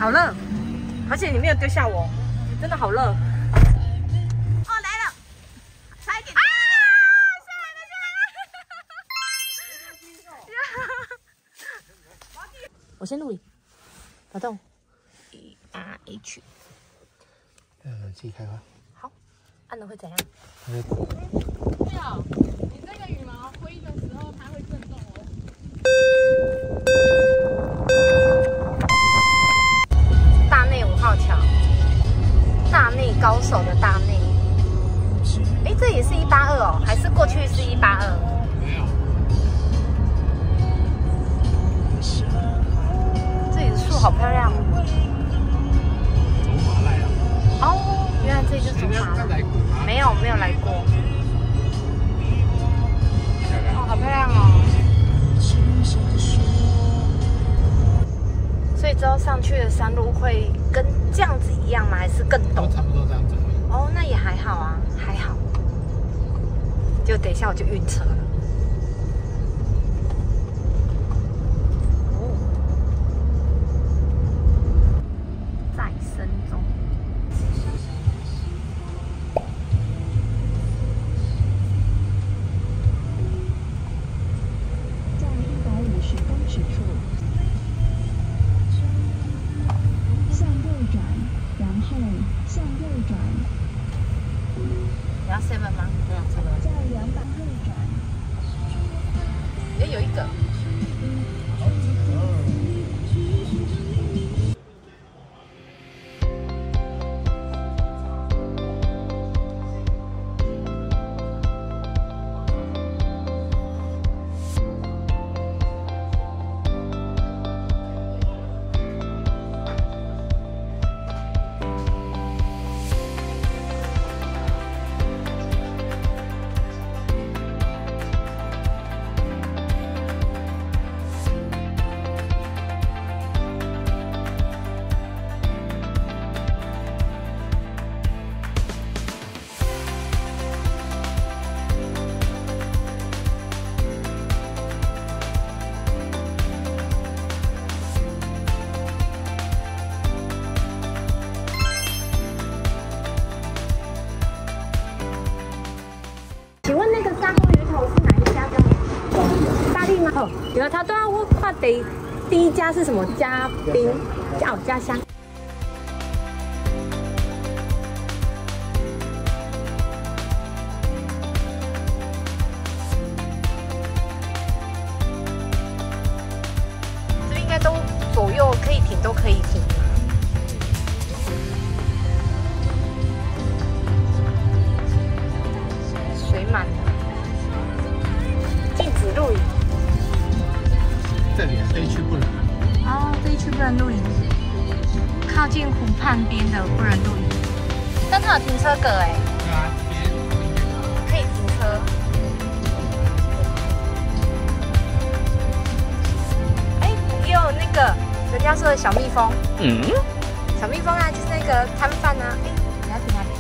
好热，而且你没有丢下我，真的好热。哦，来了，差一点啊！下来了，下来了！我先录影，发动 ERH。 自己开吧。 好，按了会怎样？ 对啊，你这个羽毛挥的时候它会震动哦。 大内5号桥，大内高手的大内。哎，这也是182哦，还是过去是182？ 没有。 这里的树好漂亮哦。 走马来啊！ 哦，原来这里就是走马来。没有来过。哦，好漂亮哦。所以之后上去的山路会跟这样子一样吗？还是更陡？ 差不多这样子。 哦，那也还好啊，还好。就等一下我就晕车了。哦，在深中。 在150公尺处。向右转，然后向右转。 你要 7吗？ 对啊，这个。 在200右转。 也有一个。请问那个沙锅鱼头是哪一家的？大力吗？哦，原来他都要画第一家是什么？嘉宾，家乡。这应该都左右可以停，都可以停。水满了，禁止露营。 这里这一区不能。 哦，这一区不能露营，靠近湖畔边的不能露营。但它有停车格哎。 对啊， 可以停车。哎，也有那个人家说的小蜜蜂。嗯。小蜜蜂啊，就是那个摊贩啊。哎，你要停哪里？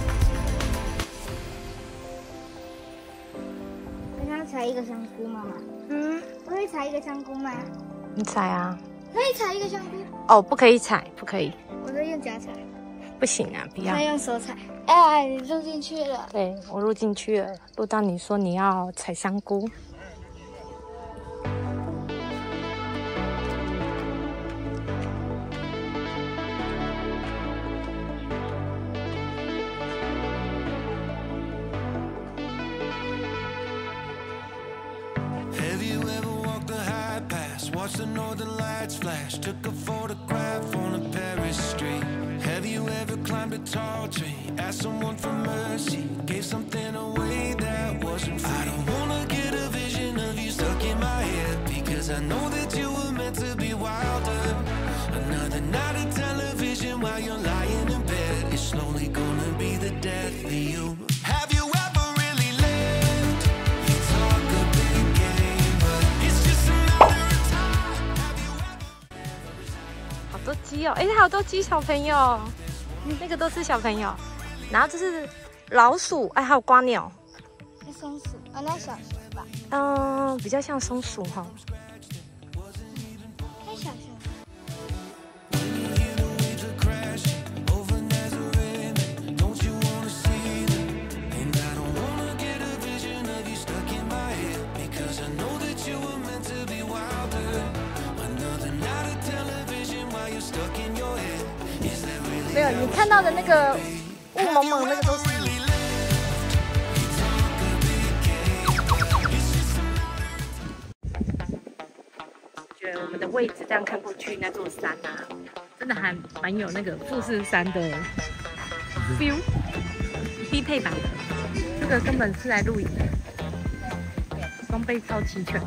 采一个香菇，妈妈。嗯，我可以采一个香菇吗？ 你采啊。 可以采一个香菇。 哦，不可以采，不可以。 我在用脚采。 不行啊，不要。 他用手采。哎，你录进去了。 对，我录进去了，录到你说你要采香菇。 Watch the northern lights flash. Took a photograph on a Paris street. Have you ever climbed a tall tree? Asked someone for mercy. Gave something away that wasn't free. I don't wanna get a vision of you stuck in my head, because I know that you were meant to be wilder. Another night of television while you're lying in bed. It's slowly gonna be the death of you. Have you ever really lived? You talk a big game, but it's just a matter of time. Have you ever? 好多鸡哦，哎，好多鸡小朋友，那个都是小朋友。然后这是老鼠，哎，还有瓜鸟。 那松鼠啊，那小熊吧？ 比较像松鼠哈。 太小熊。 没有，你看到的那个雾蒙蒙那个都是雨。觉得我们的位置这样看过去，那座山啊，真的还蛮有那个富士山的 feel， 低配版的。这个根本是来露营的，装备超齐全。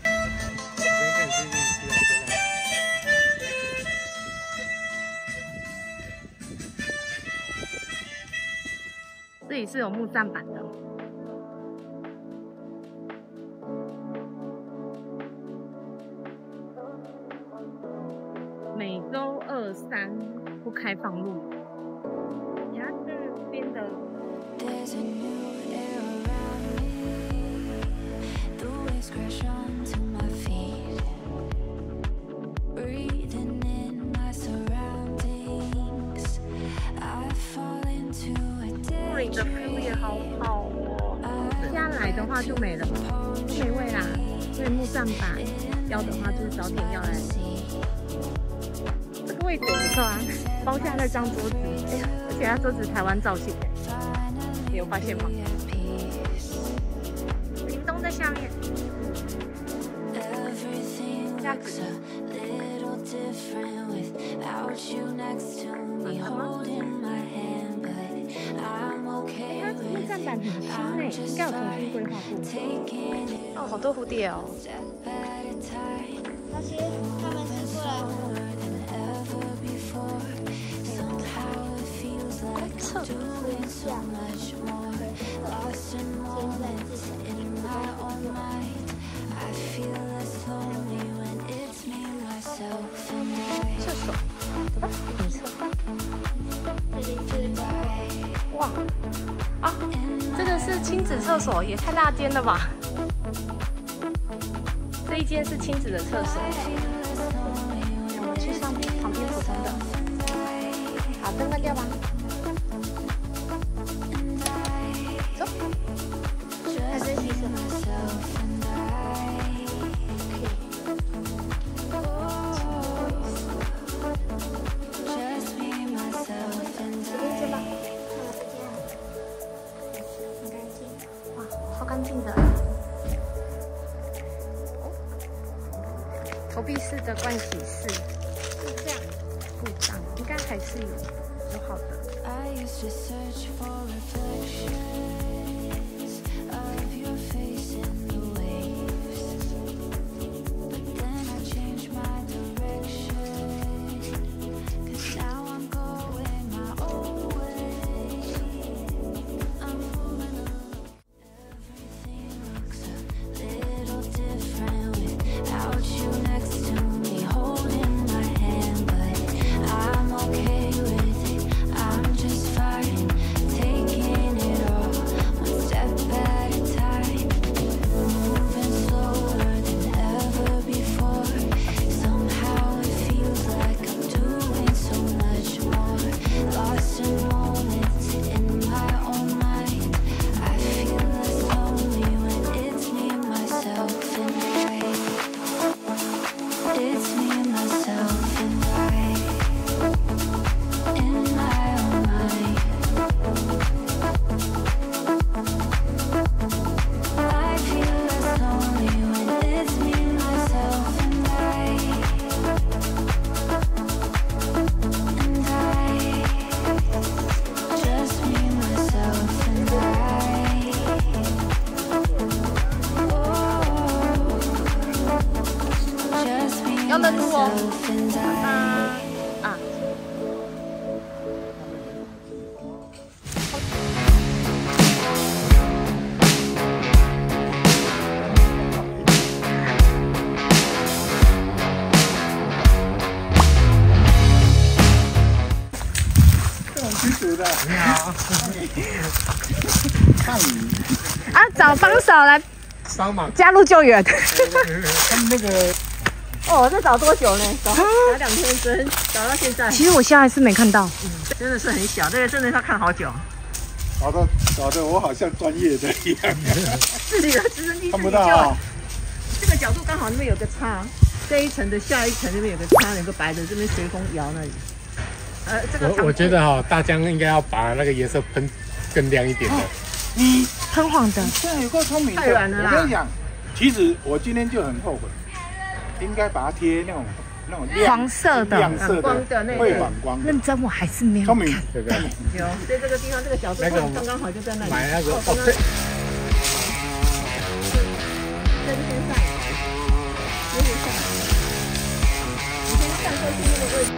这里是有木栈板的。每周2、3不开放露营。你看这边的。露营的 view 也好好哦。下来的话就没了，就没味啦。所以木栈板要的话就是早点要来。这个位置也不错啊，包下那张桌子，而且它桌子台湾造型的，你有发现吗？屏东在下面，下子。木栈板很新诶，应该有重新规划过。哦，好多蝴蝶哦。 那些他们是过来测一下， 厕所，走吧，女厕。哇，啊，这个是亲子厕所，也太大间了吧！这一间是亲子的厕所。我们去上旁边普通的。好，灯关掉吧。走。还是洗手。干净的，投币式的盥洗室，故障应该还是有好的。要认路哦，拜拜啊！ 这种驱逐的，你好，看鱼啊，找帮手来帮忙加入救援。 他们那个。 哦，这找多久呢？找2天针，找到现在。 其实我现在是没看到， 真的是很小，这个真的要看好久。 搞得我好像专业的一样。 自己的直升机看不到啊。 这个角度刚好那边有个叉，这一层的下一层那边有个叉，有个白的，这边随风摇那里。 这个我觉得哈，大江应该要把那个颜色喷更亮一点的。 喷黄的， 现在有够聪明的。 太软了啦我跟你讲，其实我今天就很后悔，应该把它贴那种亮黄色的亮色光的那个会反光的。 认真我还是没有聪明看， 对不对？ 有，在这个地方这个角度那个刚刚好就在那里。 买那个刚刚对。 在这边上，这边上，你先看过去那个位置。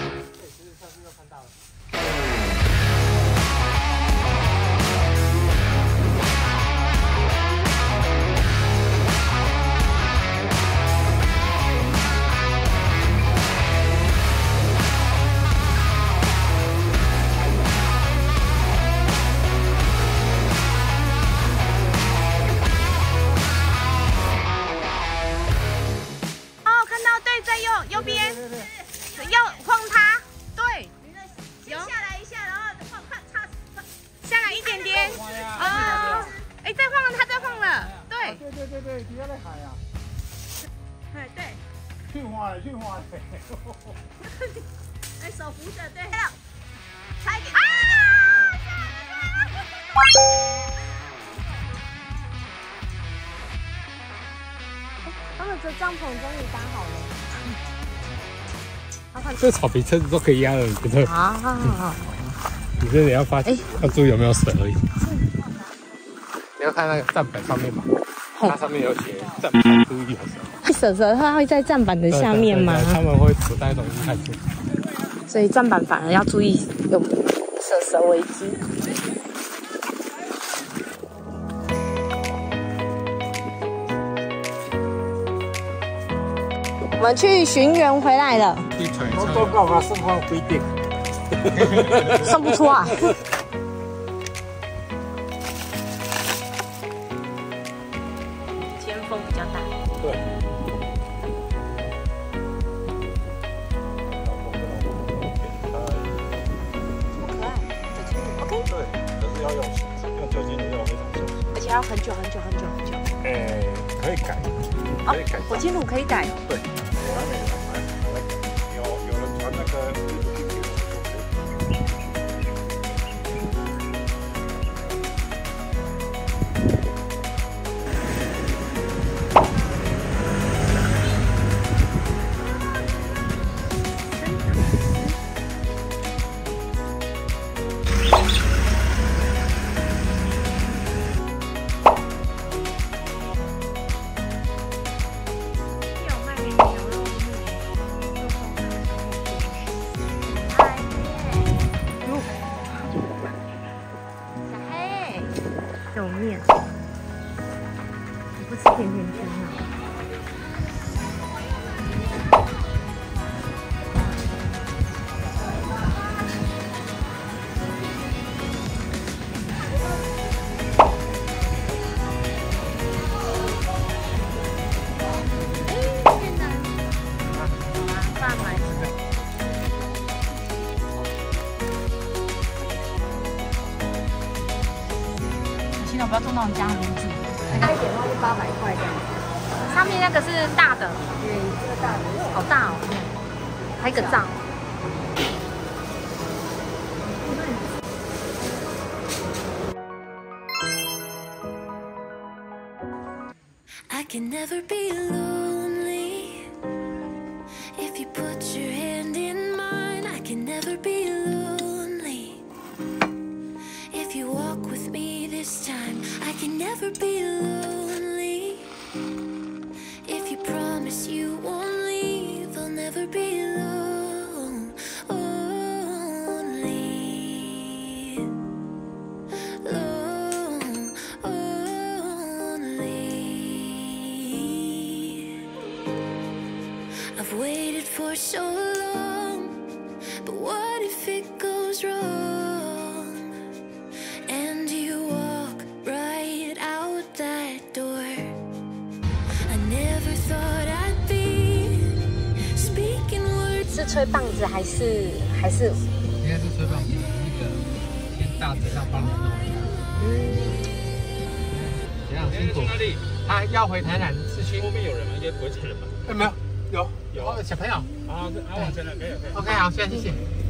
右边，右晃它，对，有下来一下，然后晃叉，下来一点点，哦，哎，再晃了，它再晃了，对， 对，底下在海啊， 哎，对， 去花了， 哎，手扶着，对，踩一点，啊！他们的帐篷终于搭好了。 这草皮车子都可以压了，你觉得？ 啊！ 你这里要发现，要注意有没有水而已。你要看那个站板上面嘛，它上面有写站板注意有蛇。 蛇蛇它会在站板的下面吗？ 他们会不太容易看见， 所以站板反而要注意有蛇为之。我们去寻源回来了， 都告诉他盛况不一定， 算不出啊。今天风比较大。 对。 这么可爱，9,500 OK。 对，可是要用酒精的要非常小心， 而且要很久。 可以改，可以改。 火精乳可以改。 对，我还没改，有人传那个。 面，你不吃甜甜圈啊？不要做那种加炉子，大一点的话就800块这样。上面那个是大的，对，这个大的，好大哦，还有一个罩。 I can never be lonely if you put your hand in mine. I can never be lonely if you walk with me this time. I can never be lonely if you promise you won't leave. I'll never be lonely. I've waited for so long, but what if it goes wrong and you walk right out that door? I never thought I'd be speaking words. 是吹棒子还是？ 应该是吹棒子，那个先大致上帮你弄一下。这样辛苦。他要回台南市区。后面有人吗？应该不会载人吧？没有。有小朋友啊，往前了，可以。OK， 好，谢谢。